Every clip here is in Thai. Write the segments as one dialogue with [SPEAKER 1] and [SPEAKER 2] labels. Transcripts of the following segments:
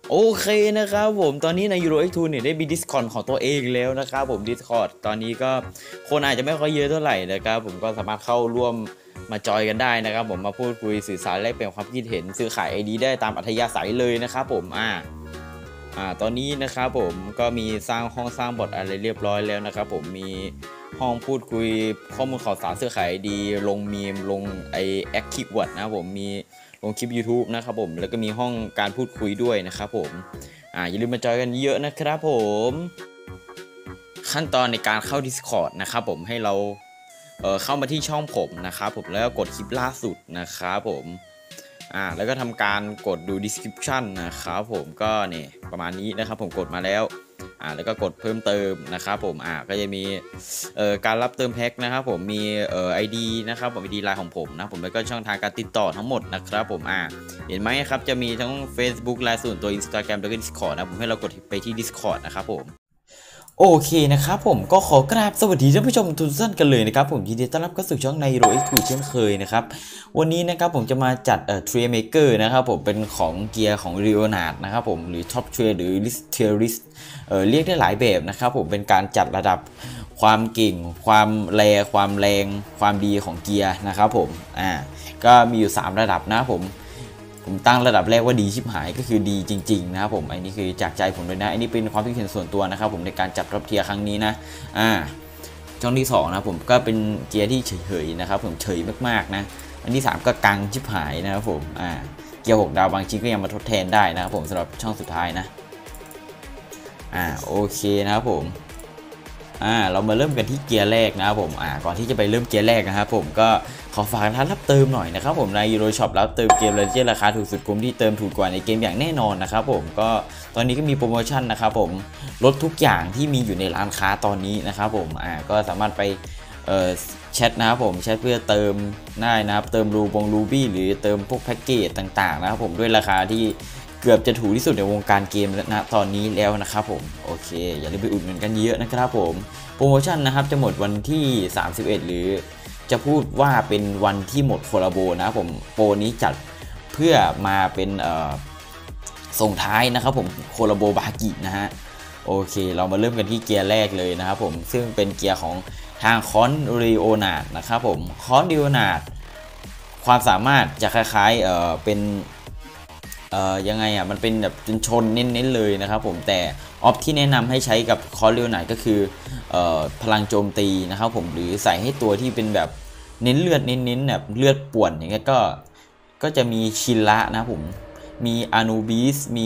[SPEAKER 1] โอเคนะครับผมตอนนี้ใน Euro X2 เนี่ยได้มี Discord ของตัวเองแล้วนะครับผม Discord ตอนนี้ก็คนอาจจะไม่ค่อยเยอะเท่าไหร่นะครับผมก็สามารถเข้าร่วมมาจอยกันได้นะครับผมมาพูดคุยสื่อสารแลกเปลี่ยนความคิดเห็นซื้อขาย ID ได้ตามอัธยาศัยเลยนะครับผมตอนนี้นะครับผมก็มีสร้างห้องสร้างบอทอะไรเรียบร้อยแล้วนะครับผมมีห้องพูดคุยข้อมูลข่าวสารซื้อขาย ID ลงมีมลงแอคทีฟวอร์ดนะครับผมมีลงคลิป YouTube นะครับผมแล้วก็มีห้องการพูดคุยด้วยนะครับผมอย่าลืมมาจอยกันเยอะนะครับผมขั้นตอนในการเข้า Discord นะครับผมให้เราเข้ามาที่ช่องผมนะครับผมแล้วก็กดคลิปล่าสุดนะครับผมแล้วก็ทำการกดดู description นะครับผมก็เนี่ยประมาณนี้นะครับผมกดมาแล้วแล้วก็กดเพิ่มเติมนะครับผมก็จะมีการรับเติมแพ็คนะครับผมมีID นะครับผม ID ไลน์ของผมนะผมแล้วก็ช่องทางการติดต่อทั้งหมดนะครับผมเห็นไหมครับจะมีทั้ง Facebook ไลน์ส่วนตัว Instagram แล้วก็ Discord นะผมให้เรากดไปที่ Discord นะครับผมโอเคนะครับผมก็ขอกราบสวัสดีท่านผู้ชมทุกท่านกันเลยนะครับผมยินดีต้อนรับเข้าสู่ช่องใน Hero X2 เช่นเคยนะครับวันนี้นะครับผมจะมาจัดTrade Maker นะครับผมเป็นของเกียร์ของ Leonard นะครับผมหรือ Top Trade หรือ List Terrorist เรียกได้หลายแบบนะครับผมเป็นการจัดระดับความเก่งความแรงความดีของเกียร์นะครับผมก็มีอยู่3ระดับนะผมตั้งระดับแรกว่าดีชิบหายก็คือดีจริงๆนะครับผมอันนี้คือจากใจผมเลยนะอันนี้เป็นความคิดเห็นส่วนตัวนะครับผมในการจัดรอบเทียร์ครั้งนี้นะช่องที่2นะผมก็เป็นเกียร์ที่เฉยๆนะครับผมเฉยมากๆนะอันที่3ก็กังชิบหายนะครับผมเกียร์6ดาวบางชิ้นก็ยังมาทดแทนได้นะครับผมสำหรับช่องสุดท้ายนะโอเคนะครับผมเรามาเริ่มกันที่เกียร์แรกนะครับผมก่อนที่จะไปเริ่มเกียร์แรกนะครับผมก็ขอฝากร้านรับเติมหน่อยนะครับผมใน Euro Shop รับเติมเกมเลเจนด์ราคาถูกสุดคุ้มที่เติมถูกกว่าในเกมอย่างแน่นอนนะครับผมก็ตอนนี้ก็มีโปรโมชั่นนะครับผมลดทุกอย่างที่มีอยู่ในร้านค้าตอนนี้นะครับผมก็สามารถไปแชทนะครับผมแชทเพื่อเติมได้นะครับเติมรูบี้หรือเติมพวกแพ็กเกจต่างๆนะครับผมด้วยราคาที่เกือบจะถูกที่สุดในวงการเกมณตอนนี้แล้วนะครับผมโอเคอย่าลืมไปอุดหนุนกันเยอะนะครับผมโปรโมชั่นนะครับจะหมดวันที่31หรือจะพูดว่าเป็นวันที่หมดโคลาโบนะครับผมโปรนี้จัดเพื่อมาเป็นส่งท้ายนะครับผมโคลาโบบากินะฮะโอเคเรามาเริ่มกันที่เกียร์แรกเลยนะครับผมซึ่งเป็นเกียร์ของทางคอนริโอนาดนะครับผมคอนริโอนาดความสามารถจะคล้ายๆเป็นยังไงมันเป็นแบบชนเน้นๆเลยนะครับผมแต่ออฟที่แนะนำให้ใช้กับคอร์เรียลไนก็คือพลังโจมตีนะครับผมหรือใส่ให้ตัวที่เป็นแบบเน้นเลือดเน้นแบบเลือดป่วนอย่างเงี้ยก็จะมีชินละนะผมมีอานูบิสมี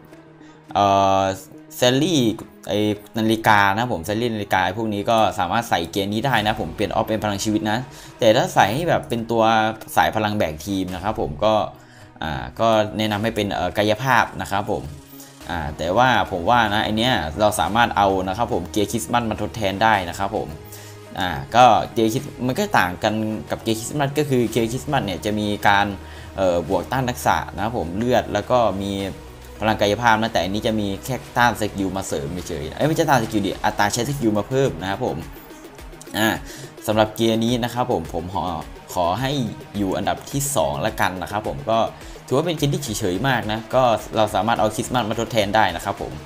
[SPEAKER 1] เซลลี่นาฬิกานะผมเซลลี่นาฬิกาพวกนี้ก็สามารถใส่เกียร์นี้ได้นะผมเปลี่ยนออฟเป็นพลังชีวิตนะแต่ถ้าใส่ให้แบบเป็นตัวสายพลังแบกทีมนะครับผมก็แนะนำให้เป็นกายภาพนะครับผมแต่ว่าผมว่านะไอเนี้ยเราสามารถเอานะครับผมเกียร์คริสต์มาสมาทดแทนได้นะครับผมก็เกียร์คริสต์มันก็ต่างกันกับเกียร์คริสต์มาสก็คือเกียร์คริสต์มาสเนี่ยจะมีการบวกต้านทักษะนะครับผมเลือดแล้วก็มีพลังกายภาพนะแต่อันนี้จะมีแค่ต้านสกิลมาเสริมเฉยๆไม่ใช่ต้านสกิลดิอัตราใช้สกิลมาเพิ่มนะครับผมสำหรับเกียร์นี้นะครับผมขอให้อยู่อันดับที่2ละกันนะครับผมก็ถือว่าเป็นเกมที่เฉยๆมากนะก็เราสามารถเอาคริสต์มาสมาทดแทนได้นะครับผม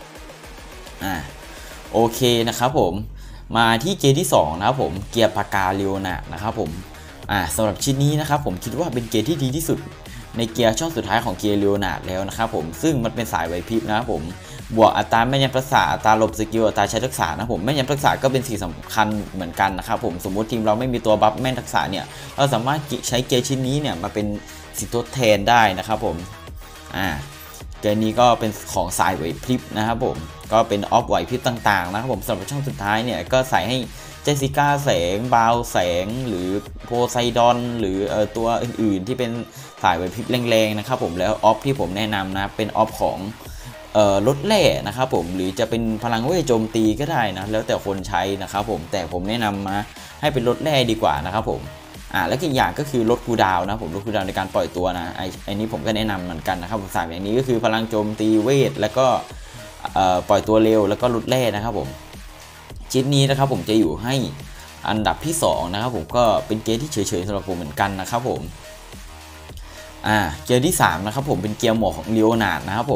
[SPEAKER 1] โอเคนะครับผมมาที่เกียร์ที่2นะครับผมเกียร์ปากกาเรียวนะครับผมสำหรับชิ้นนี้นะครับผมคิดว่าเป็นเกียร์ที่ดีที่สุดในเกียร์ช่องสุดท้ายของเกียร์เรียวนาแล้วนะครับผมซึ่งมันเป็นสายไหวพริบนะครับผมบวกอัตราแม่นยำทักษะอัตราหลบสกิลอัตราใช้ทักษะนะผมแม่นยำทักษะก็เป็นสิ่งสำคัญเหมือนกันนะครับผมสมมุติทีมเราไม่มีตัวบัฟแม่นทักษะเนี่ยเราสามารถใช้เกียร์ชิ้นนี้เนี่ยมาเป็นสิ่งทดแทนได้นะครับผมเกียร์นี้ก็เป็นของสายไหวพริบนะครับผมก็เป็นออฟไหวพริบต่างๆนะครับผมสำหรับช่องสุดท้ายเนี่ยก็ใส่ให้เจสสิก้าแสงบาวแสงหรือโพไซดอนหรือตัวอื่นๆที่เป็นสายไหวพริบแรงๆนะครับผมแล้วออฟที่ผมแนะนำนะเป็นออฟของลดแร่นะครับผมหรือจะเป็นพลังเวทโจมตีก็ได้นะแล้วแต่คนใช้นะครับผมแต่ผมแนะนำมาให้เป็นลดแร่ดีกว่านะครับผมแล้วอีกอย่างก็คือลดคูลดาวน์นะผมลดคูลดาวน์ในการปล่อยตัวนะไอ้นี้ผมก็แนะนำเหมือนกันนะครับผมสายอย่างนี้ก็คือพลังโจมตีเวทแล้วก็ปล่อยตัวเร็วแล้วก็ลดแร่นะครับผมชิ้นนี้นะครับผมจะอยู่ให้อันดับที่2นะครับผมก็เป็นเกียร์ที่เฉยๆสำหรับผมเหมือนกันนะครับผมเกียร์ที่3นะครับผมเป็นเกียร์หมวกของลีโอนาร์ดนะครับผม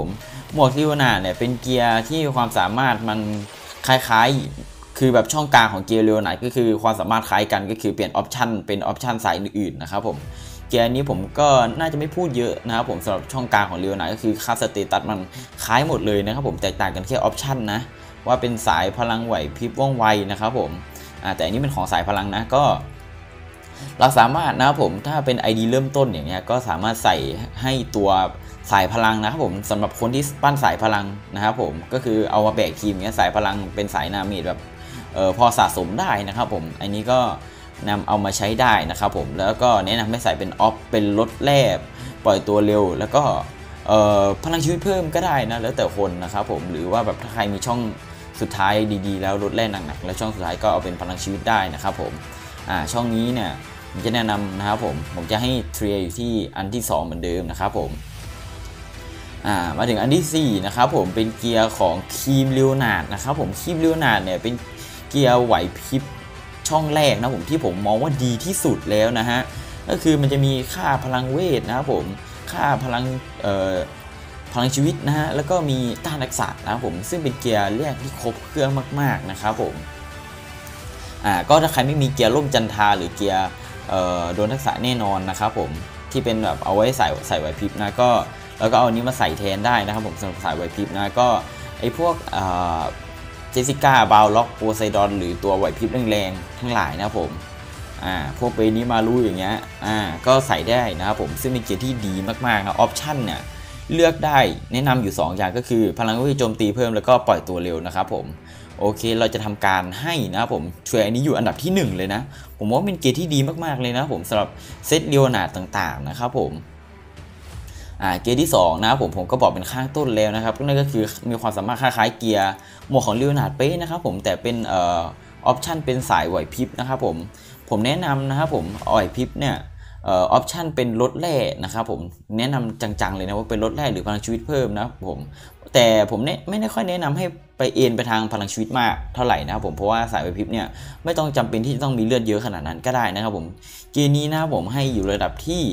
[SPEAKER 1] หมวกลิโอนาร์ดเนี่ยเป็นเกียร์ที่ความสามารถมันคล้ายๆคือแบบช่องกลางของเกียร์ลิโอนาร์ดก็คือความสามารถคล้ายกันก็คือเปลี่ยนออปชันเป็นออปชันสายอื่นๆนะครับผมเกียร์นี้ผมก็น่าจะไม่พูดเยอะนะครับผมสำหรับช่องกลางของลิโอนาร์ดก็คือค่าสเตตัสมันคล้ายหมดเลยนะครับผมแตกต่างกันแค่ออปชันนะว่าเป็นสายพลังไหวพริบว่องไวนะครับผมแต่อันนี้เป็นของสายพลังนะก็เราสามารถนะครับผมถ้าเป็น ID เริ่มต้นอย่างเงี้ยก็สามารถใส่ให้ตัวสายพลังนะครับผมสำหรับคนที่ปั้นสายพลังนะครับผมก็คือเอามาแบกทีมเงี้ยสายพลังเป็นสายนาเมจแบบพอสะสมได้นะครับผมอันนี้ก็นำเอามาใช้ได้นะครับผมแล้วก็แนะนำให้ใส่เป็นออฟเป็นลดแร่ปล่อยตัวเร็วแล้วก็พลังชีวิตเพิ่มก็ได้นะแล้วแต่คนนะครับผมหรือว่าแบบถ้าใครมีช่องสุดท้ายดีๆแล้วลดแร่หนักๆแล้วช่องสุดท้ายก็เอาเป็นพลังชีวิตได้นะครับผมช่องนี้เนี่ยผมจะแนะนำนะครับผมจะให้เทรดอยู่ที่อันที่2เหมือนเดิมนะครับผมมาถึงอันที่4นะครับผมเป็นเกียร์ของคีมลิโอนาร์ดนะครับผมคีมลิโอนาร์ดเนี่ยเป็นเกียร์ไหวพริบช่องแรกนะผมที่ผมมองว่าดีที่สุดแล้วนะฮะก็คือมันจะมีค่าพลังเวทนะครับผมค่าพลังชีวิตนะฮะแล้วก็มีต้านทักษะนะครับผมซึ่งเป็นเกียร์แรกที่ครบเครื่องมากๆนะครับผมก็ถ้าใครไม่มีเกียร์ล่มจันทราหรือเกียร์โดนทักษะแน่นอนนะครับผมที่เป็นแบบเอาไว้ใส่ไหวพริบนะก็แล้วก็เอาอันนี้มาใส่แทนได้นะครับผมสำหรับสายไหวพริบนะก็ไอพวกเจสสิก้าบาวล็อกโพไซดอนหรือตัวไหวพริบแรงๆทั้งหลายนะครับผมพวกเปนี้มารู้อย่างเงี้ยก็ใส่ได้นะครับผมซึ่งเป็นเกียร์ที่ดีมากๆนะออปชั่นเนี่ยเลือกได้แนะนำอยู่2อย่างก็คือพลังวิโจมตีเพิ่มแล้วก็ปล่อยตัวเร็วนะครับผมโอเคเราจะทำการให้นะครับผมช่วยอันนี้อยู่อันดับที่1เลยนะผมว่าเป็นเกียร์ที่ดีมากๆเลยนะผมสำหรับเซตลิโอนาร์ดต่างๆนะครับผมเกียร์ที่2นะครับผมก็บอกเป็นข้างต้นแล้วนะครับนั่นก็คือมีความสามารถคล้ายๆเกียร์หมวกของลิโอนาร์ดเป๊ะนะครับผมแต่เป็นออปชั่นเป็นสายไหวพริบนะครับผมแนะนำนะครับผมไหวพริบเนี่ยออปชั่นเป็นลดแร่นะครับผมแนะนำจังๆเลยนะว่าเป็นลดแร่หรือพลังชีวิตเพิ่มนะครับผมแต่ผมไม่ได้ค่อยแนะนำให้ไปเอ็นไปทางพลังชีวิตมากเท่าไหร่นะครับผมเพราะว่าสายไหวพริบเนี่ยไม่ต้องจำเป็นที่จะต้องมีเลือดเยอะขนาดนั้นก็ได้นะครับผมเกมนี้นะครับผมให้อยู่ระดับที่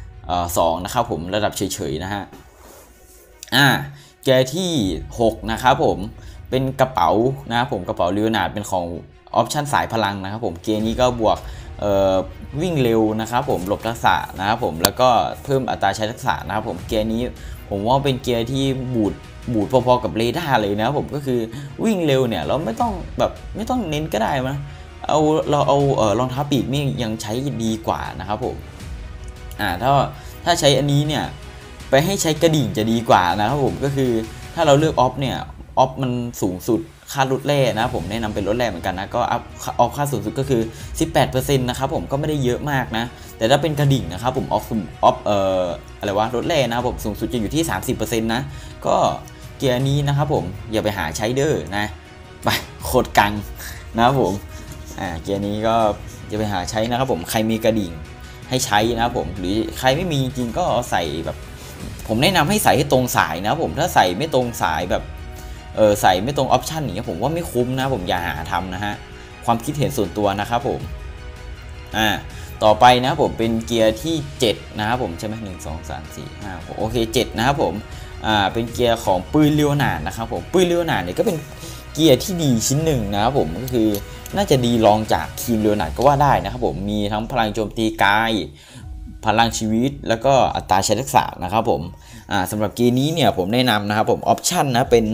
[SPEAKER 1] 2นะครับผมระดับเฉยๆนะฮะเกียร์ที่6นะครับผมเป็นกระเป๋านะครับผมกระเป๋าลิโอนาร์ดเป็นของออปชั่นสายพลังนะครับผมเกียร์นี้ก็บวกวิ่งเร็วนะครับผมหลบทักษะนะครับผมแล้วก็เพิ่มอัตราใช้ทักษะนะครับผมเกียร์นี้ผมว่าเป็นเกียร์ที่บูดพอๆกับเรดาร์เลยนะครับผมก็คือวิ่งเร็วเนี่ยเราไม่ต้องเน้นก็ได้นะเราเอารองเท้าปีกนี่ยังใช้ดีกว่านะครับผมถ้าใช้อันนี้เนี่ยไปให้ใช้กระดิ่งจะดีกว่านะครับผมก็คือถ้าเราเลือกออฟเนี่ยออฟมันสูงสุดค่าลดแร่นะผมแนะนำเป็นลดแร่เหมือนกันนะก็ออฟค่าสูงสุดก็คือ 18% นะครับผมก็ไม่ได้เยอะมากนะแต่ถ้าเป็นกระดิ่งนะครับผมออฟอะไรวะลดแร่นะครับผมสูงสุดจะอยู่ที่ 30% นะก็เกียร์นี้นะครับผมอย่าไปหาใช้เด้อนะไปโคตรกังนะครับผมเกียร์นี้ก็อย่าไปหาใช้นะครับผมใครมีกระดิ่งให้ใช้นะครับผมหรือใครไม่มีจริงก็ใส่แบบผมแนะนำให้ใส่ให้ตรงสายนะครับผมถ้าใส่ไม่ตรงสายแบบใส่ไม่ตรงออปชันอย่างเงี้ยผมว่าไม่คุ้มนะผมอย่าหาทำนะฮะความคิดเห็นส่วนตัวนะครับผมต่อไปนะครับผมเป็นเกียร์ที่7นะครับผมใช่ไหม1 2 3 4 5 โอเค7นะครับผมเป็นเกียร์ของปืนลิโอนาร์ดนะครับผมปืนลิโอนาร์ดเนี่ยก็เป็นเกียร์ที่ดีชิ้นหนึ่งนะครับผมก็คือน่าจะดีรองจากคีมลิโอนาร์ดก็ว่าได้นะครับผมมีทั้งพลังโจมตีกายพลังชีวิตแล้วก็อัตราใช้ทักษะนะครับผมสำหรับเกียร์นี้เนี่ยผมแนะนำนะครับผมออปชั่นนะเป็น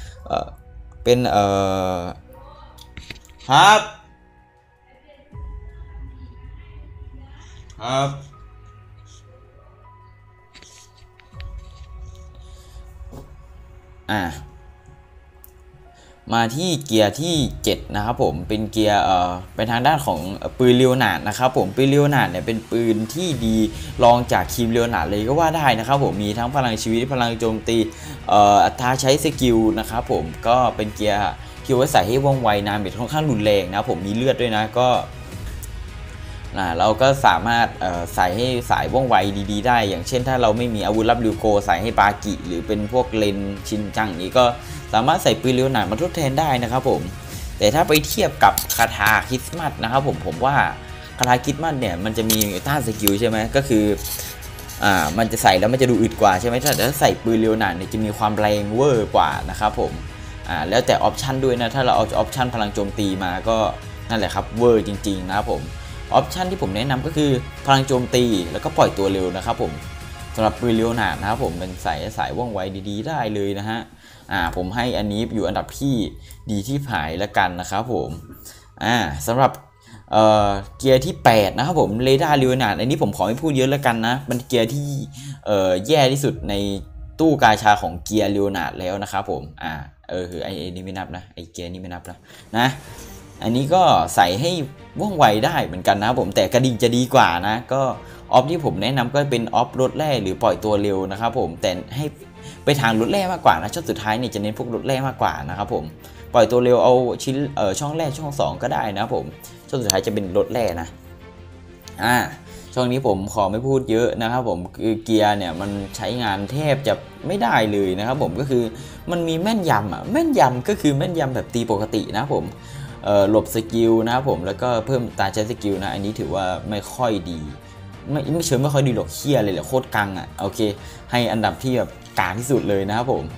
[SPEAKER 1] ครับมาที่เกียร์ที่7นะครับผมเป็นเกียร์เป็นทางด้านของปืนลิโอนาร์ดนะครับผมปืนลิโอนาร์ดเนี่ยเป็นปืนที่ดีรองจากคีมลิโอนาร์ดเลยก็ว่าได้นะครับผมมีทั้งพลังชีวิตพลังโจมตีอัตราใช้สกิลนะครับผมก็เป็นเกียร์ที่ไว้ใส่ให้ว่องไวนาเมจค่อนข้างรุนแรงนะผมมีเลือดด้วยนะก็เราก็สามารถใส่ให้สายว่องไวดีๆได้อย่างเช่นถ้าเราไม่มีอาวุธลับริวโกใส่ให้บากิหรือเป็นพวกเลนชินจังนี้ก็สามารถใส่ปืนลิโอนาร์ดมาทดแทนได้นะครับผมแต่ถ้าไปเทียบกับคาถาคริสต์มาสนะครับผมว่าคาถาคริสต์มาสเนี่ยมันจะมีต้านสกิลใช่ไหมก็คือมันจะใส่แล้วมันจะดูอึดกว่าใช่ไหมถ้าใส่ปืนเร็วหนาเนี่ยจะมีความแรงเวอร์กว่านะครับผมแล้วแต่ออปชันด้วยนะถ้าเราเอาออปชันพลังโจมตีมาก็นั่นแหละครับเวอร์จริงๆนะครับผมออปชันที่ผมแนะนำก็คือพลังโจมตีแล้วก็ปล่อยตัวเร็วนะครับผมสำหรับปืนเร็วหนานะครับผมเป็นสายว่องไวดีๆได้เลยนะฮะผมให้อันนี้อยู่อันดับที่ดีที่หายแล้วกันนะครับผมสำหรับเกียร์ที่8นะครับผมเรดาร์เร็วหนาอันนี้ผมขอไม่พูดเยอะแล้วกันนะมันเกียร์ที่แย่ที่สุดในตู้กาชาของเกียร์เร็วหนาแล้วนะครับผมคือไอ้นี่ไม่นับนะไอ้เกียร์นี่ไม่นับนะอันนี้ก็ใส่ให้ว่องไวได้เหมือนกันนะผมแต่กระดิ่งจะดีกว่านะก็ออฟที่ผมแนะนำก็เป็นออฟรถแร่หรือปล่อยตัวเร็วนะครับผมแต่ให้ไปทางรถแร่มากกว่านะช่วงสุดท้ายเนี่ยจะเน้นพวกรถแร่มากกว่านะครับผมปล่อยตัวเร็วเอาชิ้นช่องแรกช่อง2ก็ได้นะผมช่วงสุดท้ายจะเป็นรถแร่นะช่วงนี้ผมขอไม่พูดเยอะนะครับผมคือเกียร์เนี่ยมันใช้งานแทบจะไม่ได้เลยนะครับผมก็คือมันมีแม่นยำแม่นยำก็คือแม่นยำแบบตีปกตินะผมหลบสกิลนะครับผมแล้วก็เพิ่มตาใช้สกิลนะอันนี้ถือว่าไม่ค่อยดีไม่เชิงไม่ค่อยดีหรอกเคี้ยเลยแหละโคตรกังโอเคให้อันดับที่แบบกลางที่สุดเลยนะครับผม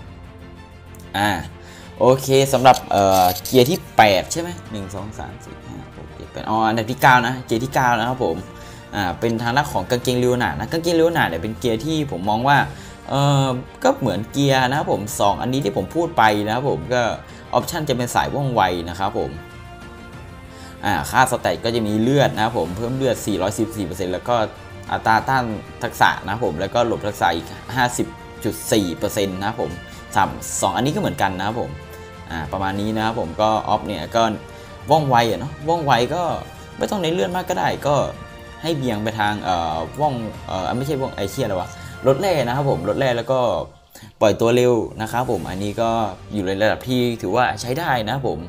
[SPEAKER 1] โอเคสำหรับเกียร์ที่8ใช่ไหม1 2 3 4 5 6 7 8อันดับที่9นะเกียร์ที่9นะครับผมเป็นทางด้านของกางเกงเรียวหนานะกางเกงเรียวหนาเนี่ยเป็นเกียร์ที่ผมมองว่าก็เหมือนเกียร์นะครับผม2อันนี้ที่ผมพูดไปนะครับผมก็ออปชันจะเป็นสายว่องไวนะครับผมค่าสเตตก็จะมีเลือดนะครับผมเพิ่มเลือด 414% แล้วก็อัตราต้านทักษะนะครับผมแล้วก็หลบทักษะอีก 50.4% นะครับผม2อันนี้ก็เหมือนกันนะครับผมประมาณนี้นะครับผมก็ออฟเนี่ยก็ว่องไวเนาะว่องไวก็ไม่ต้องในเลื่อนมากก็ได้ก็ให้เบี่ยงไปทางว่องไม่ใช่ว่องไอเชียอะไรวะรถแร่นะครับผมรถแร่แล้วก็ปล่อยตัวเร็วนะครับผมอันนี้ก็อยู่ในระดับที่ถือว่าใช้ได้นะครับผม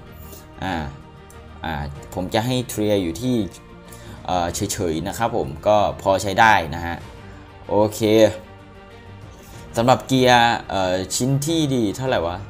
[SPEAKER 1] ผมจะให้เทรียอยู่ที่เฉยๆนะครับผมก็พอใช้ได้นะฮะโอเคสำหรับเกียร์ชิ้นที่ดีเท่าไหร่วะ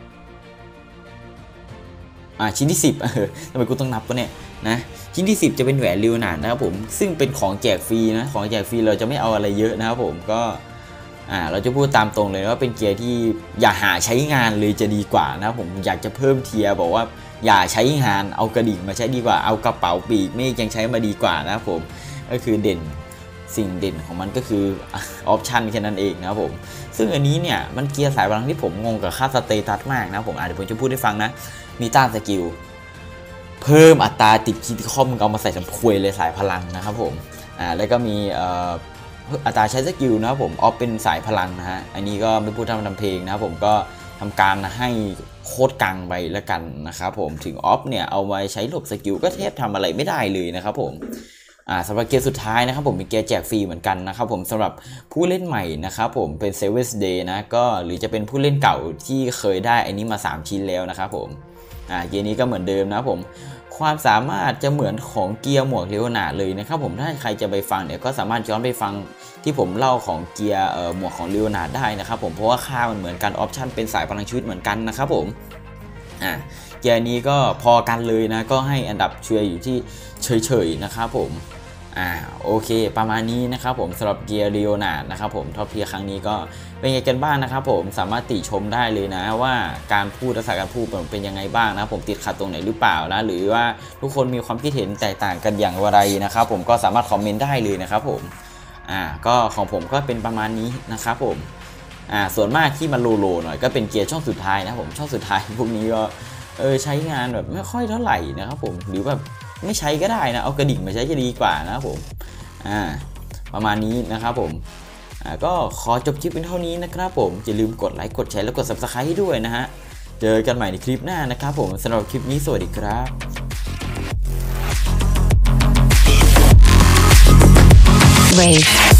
[SPEAKER 1] ชิ้นที่10ทำไมกูต้องนับวะเนี่ยนะชิ้นที่10จะเป็นแหวนเรียวหนานะครับผมซึ่งเป็นของแจกฟรีนะของแจกฟรีเราจะไม่เอาอะไรเยอะนะครับผมก็เราจะพูดตามตรงเลยว่าเป็นเกียร์ที่อย่าหาใช้งานเลยจะดีกว่านะผมอยากจะเพิ่มเทียร์บอกว่าอย่าใช้งานเอากระดิ่งมาใช้ดีกว่าเอากระเป๋าปีกเมฆยังใช้มาดีกว่านะครับผมก็คือสิ่งเด่นของมันก็คือออปชันแค่นั้นเองนะครับผมซึ่งอันนี้เนี่ยมันเกียร์สายพลังที่ผมงงกับค่าสเตตัสมากนะผมเดี๋ยวผมจะพูดให้ฟังนะมีต้านสกิลเพิ่มอัตราติดคิดข้อมึงเอามาใส่ทำควยเลยสายพลังนะครับผมแล้วก็มีอัตราใช้สกิลนะครับผมออฟเป็นสายพลังนะฮะอันนี้ก็ไม่พูดทำเพลงนะครับผมก็ทำการให้โคตรกังไปแล้วกันนะครับผมถึงออฟเนี่ยเอาไว้ใช้หลบสกิลก็แทบทำอะไรไม่ได้เลยนะครับผมสำหรับเกียร์สุดท้ายนะครับผมมีเกียร์แจกฟรีเหมือนกันนะครับผมสำหรับผู้เล่นใหม่นะครับผมเป็น Seventh Day นะก็หรือจะเป็นผู้เล่นเก่าที่เคยได้อันนี้มา3ชิ้นแล้วนะครับผมเกียร์นี้ก็เหมือนเดิมนะผมความสามารถจะเหมือนของเกียร์หมวกเรียวหนาเลยนะครับผมถ้าใครจะไปฟังเนี่ยก็สามารถย้อนไปฟังที่ผมเล่าของเกียร์หมวกของเรียวหนาได้นะครับผมเพราะว่าค่ามันเหมือนกันออปชั่นเป็นสายพลังชีวิตเหมือนกันนะครับผมเกียร์นี้ก็พอกันเลยนะก็ให้อันดับเชียร์อยู่ที่เฉยๆนะครับผมโอเคประมาณนี้นะครับผมสำหรับเกียร์เรียวหนานะครับผมท็อปเพียร์ครั้งนี้ก็เป็นไงกันบ้างนะครับผมสามารถติชมได้เลยนะว่าการพูดลักษณะการพูดเป็นยังไงบ้างนะผมติดขัดตรงไหนหรือเปล่านะหรือว่าทุกคนมีความคิดเห็นแตกต่างกันอย่างไรนะครับผมก็สามารถคอมเมนต์ได้เลยนะครับผมก็ของผมก็เป็นประมาณนี้นะครับผมส่วนมากที่มันโลหน่อยก็เป็นเกียร์ช่องสุดท้ายนะผมช่องสุดท้ายพวกนี้ก็ใช้งานแบบไม่ค่อยเท่าไหร่นะครับผมหรือแบบไม่ใช้ก็ได้นะเอากระดิ่งมาใช้จะดีกว่านะครับผมประมาณนี้นะครับผมก็ขอจบคลิปเป็นเท่านี้นะครับผมอย่าลืมกดไลค์กดแชร์และกด Subscribe ให้ด้วยนะฮะเจอกันใหม่ในคลิปหน้านะครับผมสำหรับคลิปนี้สวัสดีครับ Rave